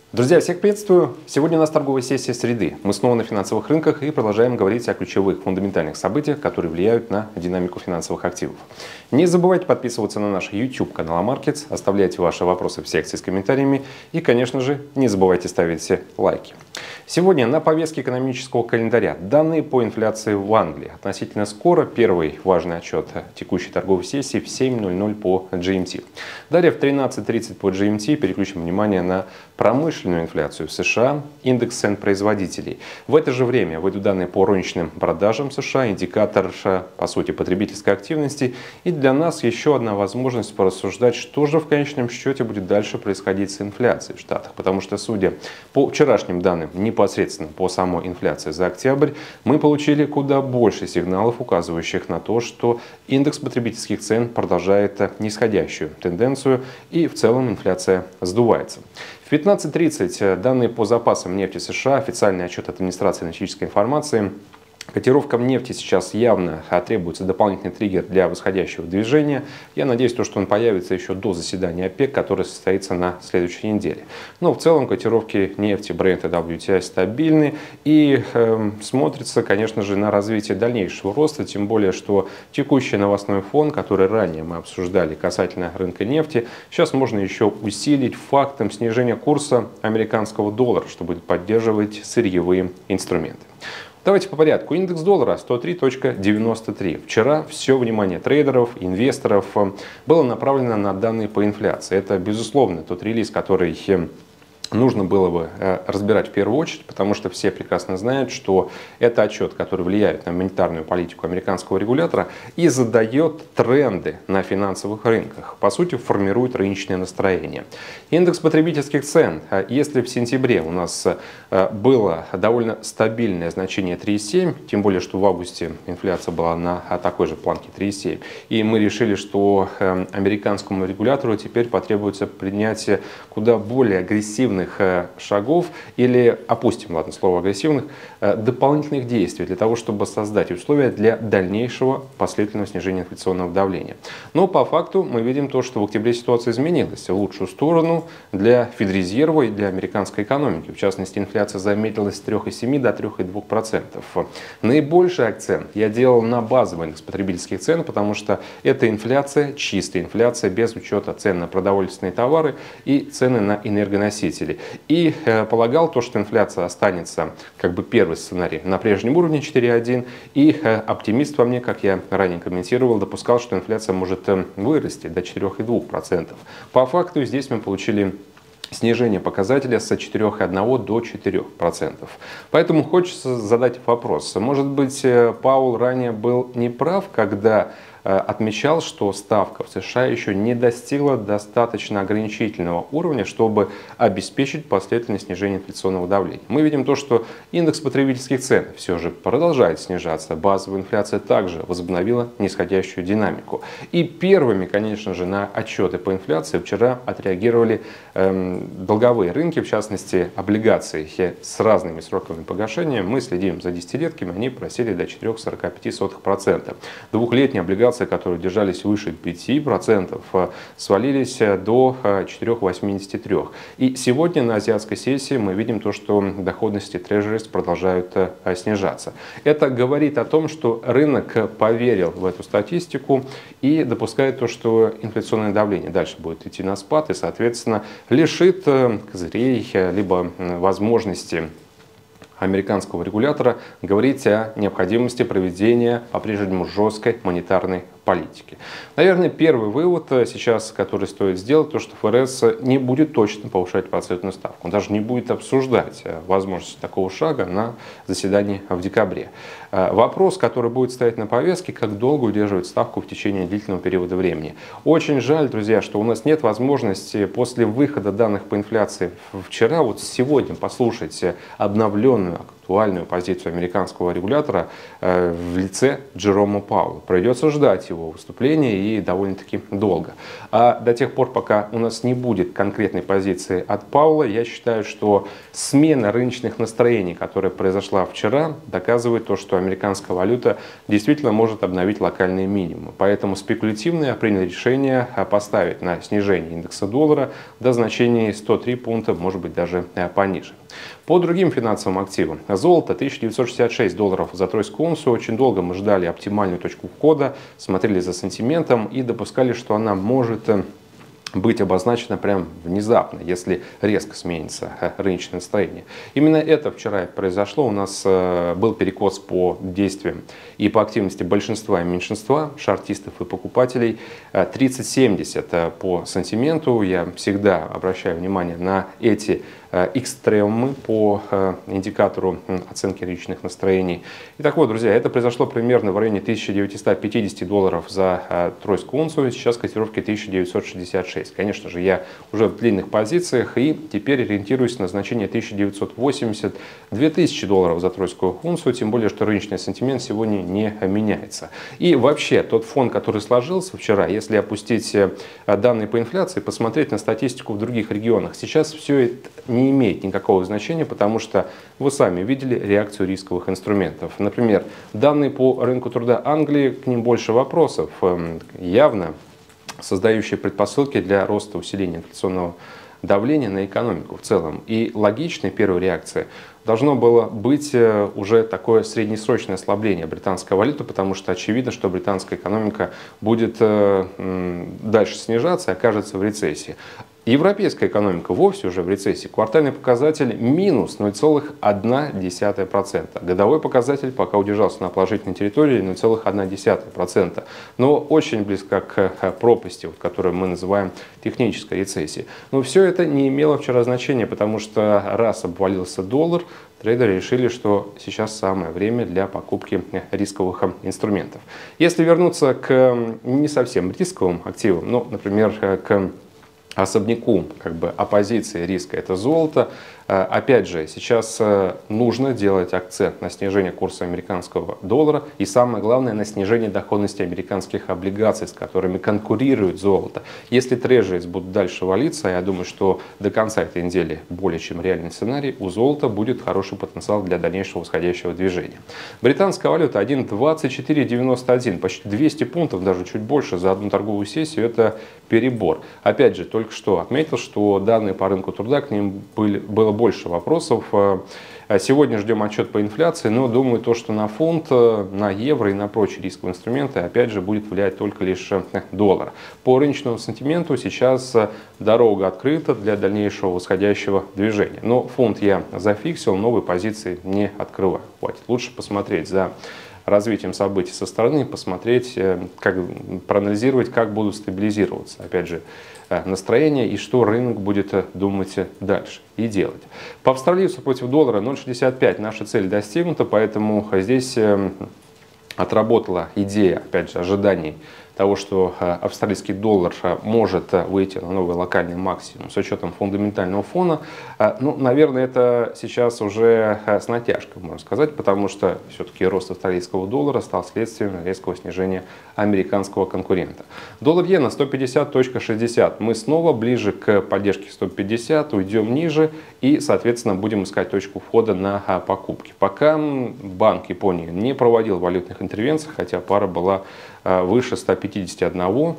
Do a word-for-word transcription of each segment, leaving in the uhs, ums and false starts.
Друзья, всех приветствую! Сегодня у нас торговая сессия среды. Мы снова на финансовых рынках и продолжаем говорить о ключевых фундаментальных событиях, которые влияют на динамику финансовых активов. Не забывайте подписываться на наш YouTube канал Markets, оставляйте ваши вопросы в секции с комментариями и, конечно же, не забывайте ставить лайки. Сегодня на повестке экономического календаря данные по инфляции в Англии. Относительно скоро первый важный отчет текущей торговой сессии в семь ноль ноль по джи эм ти. Далее в тринадцать тридцать по джи эм ти переключим внимание на промышленную инфляцию в США, индекс цен производителей. В это же время выйдут данные по розничным продажам США, индикатор, по сути, потребительской активности. И для нас еще одна возможность порассуждать, что же в конечном счете будет дальше происходить с инфляцией в Штатах. Потому что, судя по вчерашним данным, непосредственно по самой инфляции за октябрь, мы получили куда больше сигналов, указывающих на то, что индекс потребительских цен продолжает нисходящую тенденцию и в целом инфляция сдувается. В пятнадцать тридцать данные по запасам нефти США, официальный отчет администрации аналитической информации. Котировкам нефти сейчас явно требуется дополнительный триггер для восходящего движения. Я надеюсь, что он появится еще до заседания ОПЕК, которое состоится на следующей неделе. Но в целом котировки нефти Brent и дабл ю ти ай стабильны и э, смотрится, конечно же, на развитие дальнейшего роста. Тем более, что текущий новостной фон, который ранее мы обсуждали касательно рынка нефти, сейчас можно еще усилить фактом снижения курса американского доллара, что будет поддерживать сырьевые инструменты. Давайте по порядку. Индекс доллара сто три целых девяносто три. Вчера все внимание трейдеров, инвесторов было направлено на данные по инфляции. Это, безусловно, тот релиз, который нужно было бы разбирать в первую очередь, потому что все прекрасно знают, что это отчет, который влияет на монетарную политику американского регулятора и задает тренды на финансовых рынках. По сути, формирует рыночное настроение. Индекс потребительских цен. Если в сентябре у нас было довольно стабильное значение три и семь, тем более, что в августе инфляция была на такой же планке три и семь, и мы решили, что американскому регулятору теперь потребуется принятие куда более агрессивных шагов или, опустим, ладно, слово агрессивных, дополнительных действий для того, чтобы создать условия для дальнейшего последовательного снижения инфляционного давления. Но по факту мы видим то, что в октябре ситуация изменилась в лучшую сторону для Федрезерва и для американской экономики. В частности, инфляция замедлилась с трёх и семи до трёх и двух процентов. Наибольший акцент я делал на базовый индекс потребительских цен, потому что это инфляция, чистая инфляция, без учета цен на продовольственные товары и цены на энергоносители. И э, полагал то, что инфляция останется, как бы первый сценарий, на прежнем уровне четыре и один. И э, оптимист во мне, как я ранее комментировал, допускал, что инфляция может э, вырасти до четырёх и двух процентов. По факту здесь мы получили снижение показателя с четырёх и одного до четырёх процентов. Поэтому хочется задать вопрос. Может быть, Паул ранее был неправ, когда отмечал, что ставка в США еще не достигла достаточно ограничительного уровня, чтобы обеспечить последовательное снижение инфляционного давления. Мы видим то, что индекс потребительских цен все же продолжает снижаться. Базовая инфляция также возобновила нисходящую динамику. И первыми, конечно же, на отчеты по инфляции вчера отреагировали эм, долговые рынки, в частности, облигации с разными сроками погашения. Мы следим за десятилетками, они просели до четырёх целых сорока пяти сотых процента. Двухлетние облигации, которые держались выше пяти процентов, свалились до четырёх целых восьмидесяти трёх процентов. И сегодня на азиатской сессии мы видим то, что доходности трежерис продолжают снижаться. Это говорит о том, что рынок поверил в эту статистику и допускает то, что инфляционное давление дальше будет идти на спад и, соответственно, лишит козырей либо возможности американского регулятора говорить о необходимости проведения по-прежнему жесткой монетарной политики. Наверное, первый вывод сейчас, который стоит сделать, то, что ФРС не будет точно повышать процентную ставку. Он даже не будет обсуждать возможность такого шага на заседании в декабре. Вопрос, который будет стоять на повестке, как долго удерживать ставку в течение длительного периода времени. Очень жаль, друзья, что у нас нет возможности после выхода данных по инфляции вчера, вот сегодня послушать обновленную актуальную позицию американского регулятора в лице Джерома Пауэлла. Придется ждать его выступления и довольно-таки долго. А до тех пор, пока у нас не будет конкретной позиции от Пауэлла, я считаю, что смена рыночных настроений, которая произошла вчера, доказывает то, что американская валюта действительно может обновить локальные минимумы. Поэтому спекулятивные приняли решение поставить на снижение индекса доллара до значений сто три пункта, может быть даже пониже. По другим финансовым активам. Золото тысяча девятьсот шестьдесят шесть долларов за тройскую унцию. Очень долго мы ждали оптимальную точку входа, смотрели за сантиментом и допускали, что она может быть обозначена прям внезапно, если резко сменится рыночное настроение. Именно это вчера произошло. У нас был перекос по действиям и по активности большинства и меньшинства, шортистов и покупателей. тридцать семьдесят по сантименту. Я всегда обращаю внимание на эти экстремумы по индикатору оценки рыночных настроений. И так вот, друзья, это произошло примерно в районе тысяча девятьсот пятидесяти долларов за тройскую унцию. Сейчас котировки тысяча девятьсот шестьдесят шесть. Конечно же, я уже в длинных позициях и теперь ориентируюсь на значение тысяча девятьсот восемьдесят — две тысячи долларов за тройскую унцию, тем более, что рыночный сентимент сегодня не меняется. И вообще, тот фон, который сложился вчера, если опустить данные по инфляции, посмотреть на статистику в других регионах, сейчас все это не имеет никакого значения, потому что вы сами видели реакцию рисковых инструментов. Например, данные по рынку труда Англии, к ним больше вопросов, явно создающие предпосылки для роста усиления инфляционного давления на экономику в целом. И логичной первой реакцией должно было быть уже такое среднесрочное ослабление британской валюты, потому что очевидно, что британская экономика будет дальше снижаться и окажется в рецессии. Европейская экономика вовсе уже в рецессии. Квартальный показатель минус ноль целых одна десятая процента. Годовой показатель пока удержался на положительной территории ноль целых одна десятая процента. Но очень близко к пропасти, вот, которую мы называем технической рецессией. Но все это не имело вчера значения, потому что раз обвалился доллар, трейдеры решили, что сейчас самое время для покупки рисковых инструментов. Если вернуться к не совсем рисковым активам, ну, например, к особняку как бы оппозиции риска, это золото. Опять же, сейчас нужно делать акцент на снижение курса американского доллара и, самое главное, на снижение доходности американских облигаций, с которыми конкурирует золото. Если трежерис будут дальше валиться, я думаю, что до конца этой недели более чем реальный сценарий, у золота будет хороший потенциал для дальнейшего восходящего движения. Британская валюта один двадцать четыре девяносто один, почти двести пунктов, даже чуть больше за одну торговую сессию, это перебор. Опять же, только что отметил, что данные по рынку труда, к ним были, было больше вопросов. Сегодня ждем отчет по инфляции, но думаю, то, что на фунт, на евро и на прочие рисковые инструменты, опять же, будет влиять только лишь доллар. По рыночному сантименту сейчас дорога открыта для дальнейшего восходящего движения. Но фунт я зафиксил, новые позиции не открываю. Хватит. Лучше посмотреть за развитием событий со стороны, посмотреть, как, проанализировать, как будут стабилизироваться, опять же, настроение и что рынок будет думать дальше и делать. По австралийцу против доллара ноль шестьдесят пять наша цель достигнута, поэтому здесь отработала идея, опять же, ожиданий того, что австралийский доллар может выйти на новый локальный максимум с учетом фундаментального фона. Ну, наверное, это сейчас уже с натяжкой, можно сказать, потому что все-таки рост австралийского доллара стал следствием резкого снижения американского конкурента. Доллар-иена сто пятьдесят шестьдесят. Мы снова ближе к поддержке сто пятьдесят, уйдем ниже и, соответственно, будем искать точку входа на покупки. Пока Банк Японии не проводил валютных интервенций, хотя пара была выше ста пятидесяти одной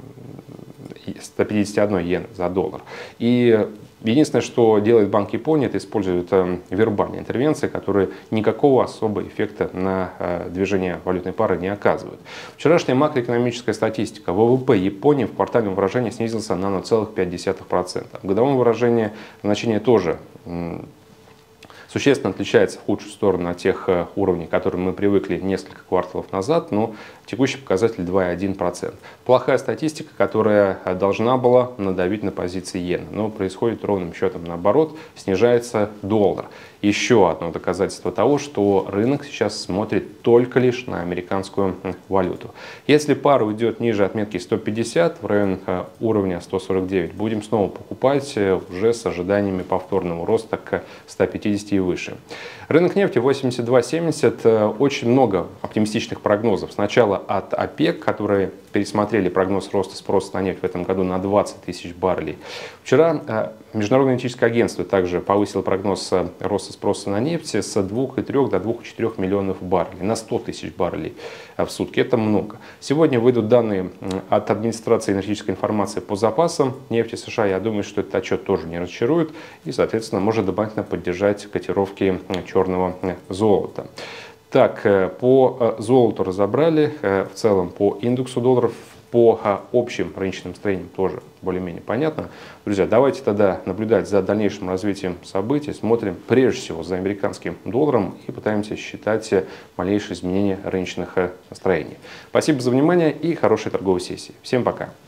йены за доллар. И единственное, что делает Банк Японии, это использует вербальные интервенции, которые никакого особого эффекта на движение валютной пары не оказывают. Вчерашняя макроэкономическая статистика. ВВП Японии в квартальном выражении снизился на ноль целых пять десятых процента. В годовом выражении значение тоже существенно отличается в худшую сторону от тех уровней, к которым мы привыкли несколько кварталов назад, но текущий показатель два целых одна десятая процента. Плохая статистика, которая должна была надавить на позиции иены, но происходит ровным счетом наоборот, снижается доллар. Еще одно доказательство того, что рынок сейчас смотрит только лишь на американскую валюту. Если пара уйдет ниже отметки сто пятьдесят, в район уровня сто сорок девять, будем снова покупать уже с ожиданиями повторного роста к ста пятидесяти и выше. Рынок нефти восемьдесят два семьдесят. Очень много оптимистичных прогнозов. Сначала от ОПЕК, которые пересмотрели прогноз роста спроса на нефть в этом году на двадцать тысяч баррелей. Вчера Международное энергетическое агентство также повысило прогноз роста спроса на нефть с двух и трёх до двух и четырёх миллионов баррелей, на сто тысяч баррелей в сутки. Это много. Сегодня выйдут данные от администрации энергетической информации по запасам нефти США. Я думаю, что этот отчет тоже не разочарует и, соответственно, может дополнительно поддержать котировки черного золота. Так, по золоту разобрали, в целом по индексу долларов, по общим рыночным строениям тоже более-менее понятно. Друзья, давайте тогда наблюдать за дальнейшим развитием событий, смотрим прежде всего за американским долларом и пытаемся считать малейшие изменения рыночных настроений. Спасибо за внимание и хорошей торговой сессии. Всем пока!